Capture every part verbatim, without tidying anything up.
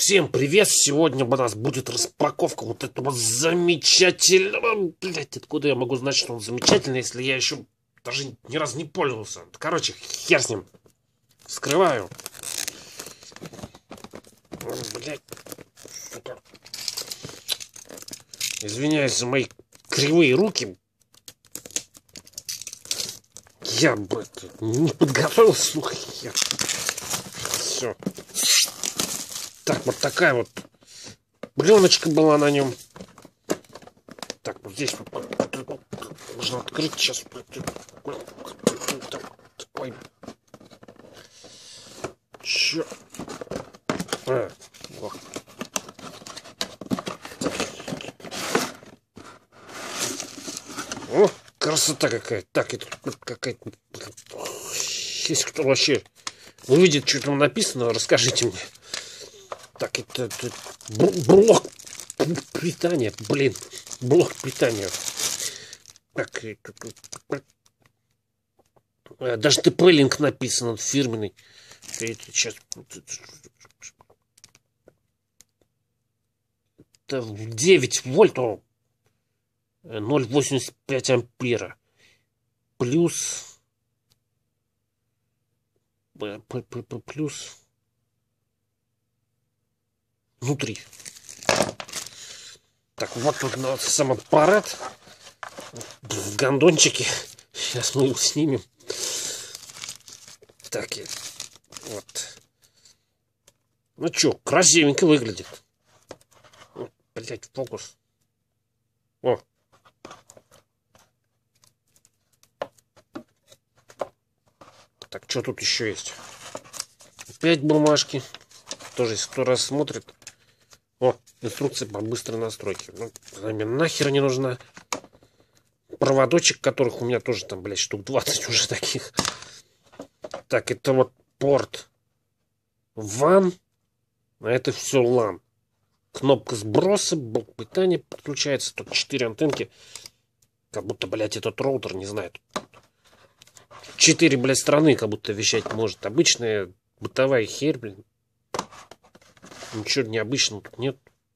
Всем привет! Сегодня у нас будет распаковка вот этого замечательного... Блять, откуда я могу знать, что он замечательный, если я еще даже ни разу не пользовался? Короче, хер с ним. Вскрываю. Блять, сука. Извиняюсь за мои кривые руки. Я, блядь, не подготовился, ну хер. Все. Так, вот такая вот пленочка была на нем. Так, вот здесь вот можно открыть сейчас. Такой. Че? А, вот. О, красота какая. Так, это какая-то... Если кто вообще увидит, что там написано, расскажите мне. Так, это, это блок питания, блин, блок питания. Так, это, даже ТП-линк написан, фирменный. Это сейчас... Это девять вольт, ноль восемьдесят пять ампера. Плюс... Плюс... Внутри. Так, вот тут вот сам аппарат в гондончике. Сейчас мы его снимем. Так, вот. Ну чё, красивенько выглядит. Блять, фокус. О. Так, что тут еще есть? Опять бумажки. Тоже, если кто раз смотрит. О, инструкция по быстрой настройке. Ну, она мне нахер не нужна. Проводочек, которых у меня тоже там, блядь, штук двадцать уже таких. Так, это вот порт ван. А это все лан. Кнопка сброса, блок питания подключается. Тут четыре антенки. Как будто, блядь, этот роутер, не знаю. четыре, блядь, страны как будто вещать может. Обычная бытовая херь, блин. Ничего необычного тут нет.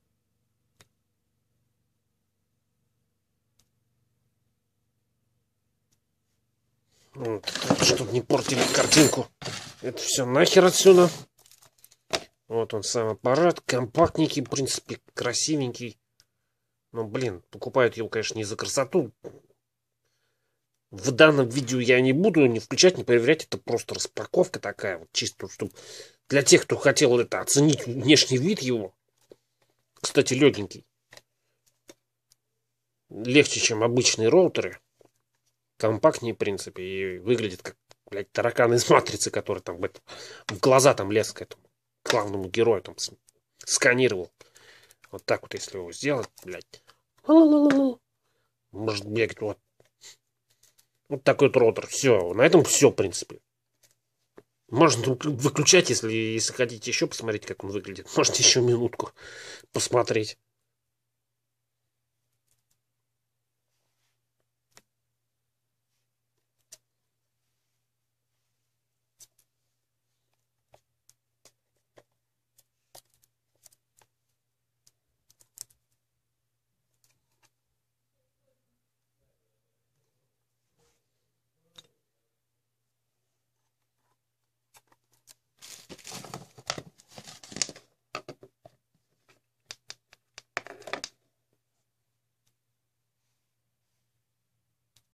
Вот, чтобы не портили картинку. Это все нахер отсюда. Вот он сам аппарат. Компактненький, в принципе, красивенький. Но, блин, покупают его, конечно, не за красоту. В данном видео я не буду не включать, не проверять. Это просто распаковка такая. Вот чисто, чтобы... Для тех, кто хотел это оценить внешний вид его. Кстати, легенький. Легче, чем обычные роутеры. Компактнее, в принципе. И выглядит как, блядь, таракан из матрицы, который там в, это, в глаза там лез к этому главному герою. Там сканировал. Вот так вот, если его сделать, блядь. Может бегать вот. Вот такой вот роутер. Все. На этом все, в принципе. Можно выключать, если, если хотите еще посмотреть, как он выглядит. Можете еще минутку посмотреть.